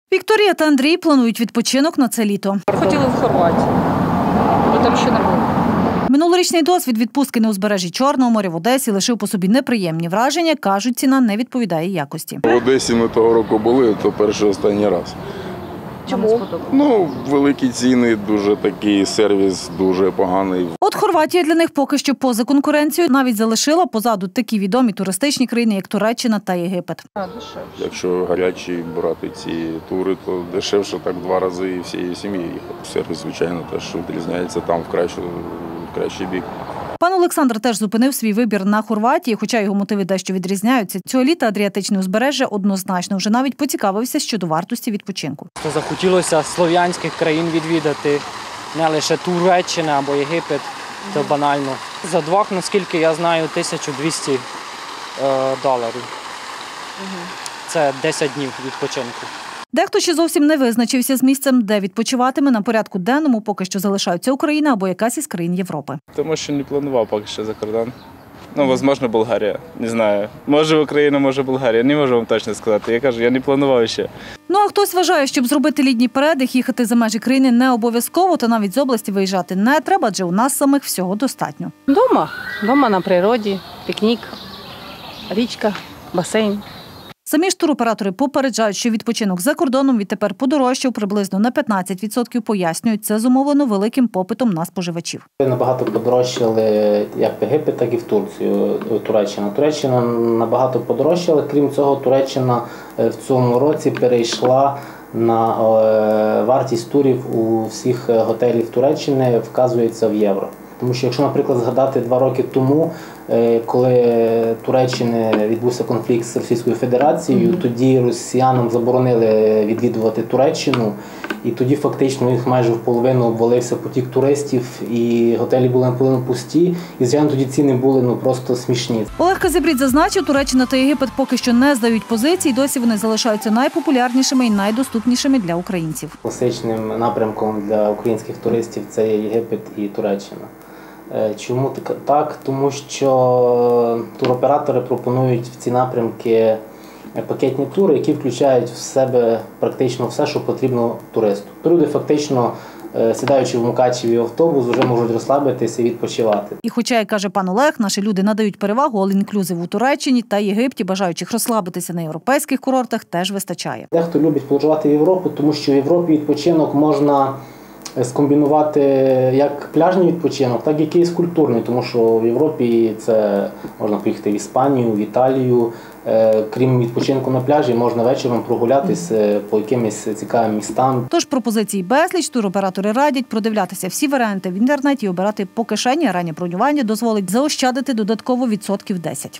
Вікторія та Андрій планують відпочинок на це літо. Хотіли в Хорватію, бо там ще не було. Минулорічний досвід відпустки на узбережжі Чорного моря в Одесі лишив по собі неприємні враження. Кажуть, ціна не відповідає якості. В Одесі ми того року були, то перший останній раз. Чому? Великі ціни, дуже такий сервіс, дуже поганий. От Хорватія для них поки що поза конкуренцією. Навіть залишила позаду такі відомі туристичні країни, як Туреччина та Єгипет. Дешевше. Якщо гарячі брати ці тури, то дешевше так 2 рази і всією сім'єю їхати. Сервіс, звичайно, теж відрізняється там в кращий бік. Пан Олександр теж зупинив свій вибір на Хорватії, хоча його мотиви дещо відрізняються. Цього літа Адріатичне узбережжя однозначно вже навіть поцікавився щодо вартості відпочинку. Захотілося слов'янських країн відвідати, не лише Туреччина або Єгипет, це банально. За двох, наскільки я знаю, $1200. Це 10 днів відпочинку. Дехто ще зовсім не визначився з місцем, де відпочиватиме. На порядку денному поки що залишаються Україна або якась із країн Європи. Тому що не планував поки що за кордон. Можливо, Болгарія, не знаю. Може Україна, може Болгарія, не можу вам точно сказати. Я кажу, я не планував ще. А хтось вважає, щоб зробити літній передих, їхати за межі країни не обов'язково, та навіть з області виїжджати не треба, адже у нас самих всього достатньо. Дома на природі, пікнік, річка, басейн. Самі ж туроператори попереджають, що відпочинок за кордоном відтепер подорожчав приблизно на 15%, пояснюють, це зумовлено великим попитом на споживачів. Набагато подорожчали як в Єгипет, так і в Турцію, Туреччина. Туреччина набагато подорожчала, крім цього, Туреччина в цьому році перейшла на вартість турів у всіх готелів Туреччини, вказується в євро. Тому що, якщо, наприклад, згадати 2 роки тому, коли Туреччини відбувся конфлікт з Російською Федерацією, тоді росіянам заборонили відвідувати Туреччину, і тоді фактично їх майже в половину обвалився потік туристів, і готелі були наполовину пусті, і, звичайно, тоді ціни були просто смішні. Олег Казибрід зазначив, Туреччина та Єгипет поки що не здають позицій, досі вони залишаються найпопулярнішими і найдоступнішими для українців. Класичним напрямком для українських туристів це є Єгипет і Туреччина. Чому так? Тому що туроператори пропонують в ці напрямки пакетні тури, які включають в себе практично все, що потрібно туристу. Люди фактично, сідаючи в Мукачеві автобус, вже можуть розслабитися і відпочивати. І хоча, як каже пан Олег, наші люди надають перевагу all-inclusive у Туреччині та Єгипті, бажаючих розслабитися на європейських курортах теж вистачає. Дехто любить подорожувати в Європу, тому що в Європі відпочинок можна скомбінувати як пляжний відпочинок, так і якийсь культурний, тому що в Європі це можна поїхати в Іспанію, в Італію. Крім відпочинку на пляжі, можна вечором прогулятися по якимось цікавим містам. Тож пропозицій безліч, туроператори радять продивлятися всі варіанти в інтернеті і обирати по кишені, а раннє бронювання дозволить заощадити додатково 10%.